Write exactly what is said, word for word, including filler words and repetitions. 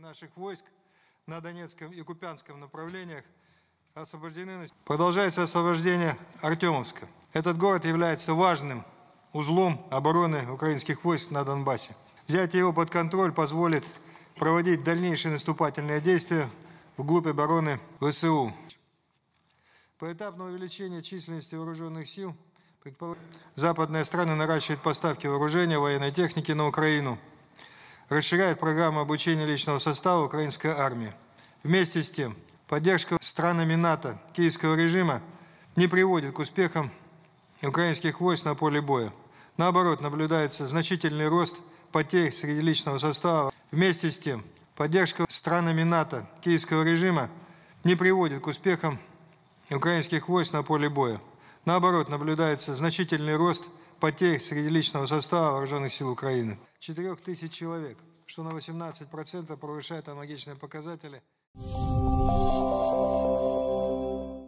наших войск на Донецком и Купянском направлениях освобождены. Продолжается освобождение Артемовска. Этот город является важным узлом обороны украинских войск на Донбассе. Взятие его под контроль позволит проводить дальнейшие наступательные действия вглубь обороны ВСУ. Поэтапное увеличение численности вооруженных сил предполагает, западные страны наращивают поставки вооружения, военной техники на Украину, расширяет программу обучения личного состава украинской армии. Вместе с тем, поддержка странами НАТО киевского режима не приводит к успехам украинских войск на поле боя. Наоборот, наблюдается значительный рост потерь среди личного состава. Вместе с тем, поддержка странами НАТО киевского режима не приводит к успехам украинских войск на поле боя. Наоборот, наблюдается значительный рост потерь среди личного состава вооруженных сил Украины. четырех тысяч человек, что на восемнадцать процентов превышает аналогичные показатели.